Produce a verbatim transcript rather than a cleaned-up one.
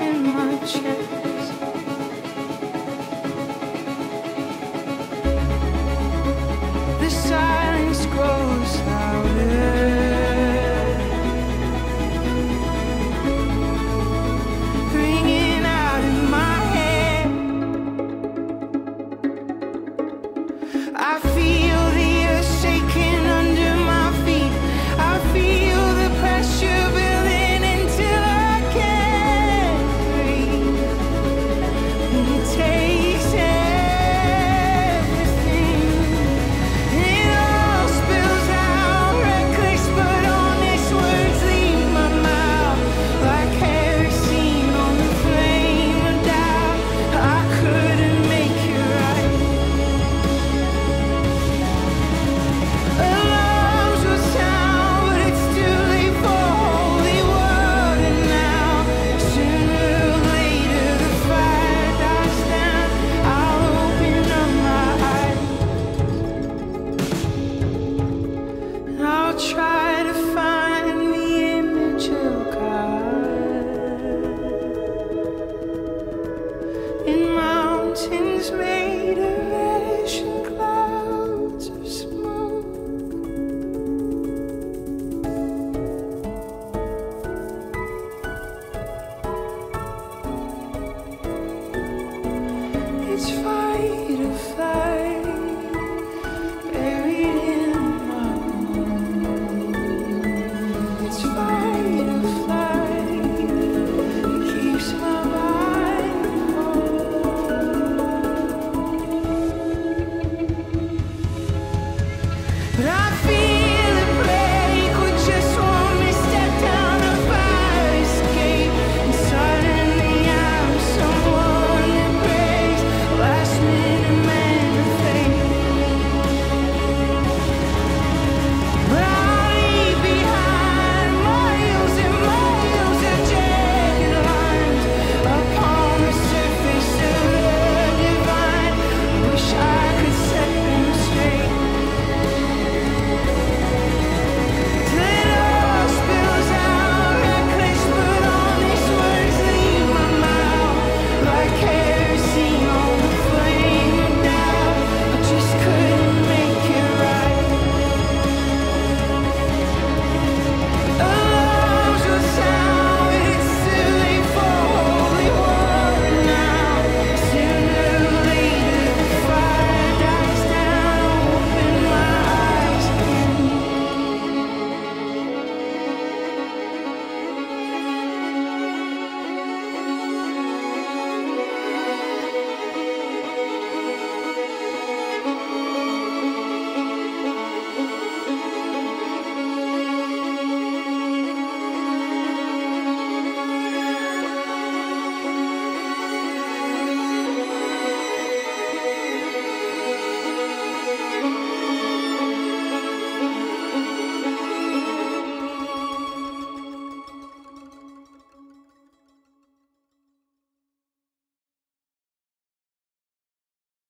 in my chest. The silence grows louder. I feel the earth shaking under my feet. I feel the pressure building until I can't breathe. It takes everything. It all spills out, reckless but honest words leave my mouth like kerosene on the flame of doubt. I couldn't make it right. Alarms will sound, but it's too late for holy water now. Sooner or later the fire dies down. I'll open up my eyes and I'll try to find the image of God in mountains made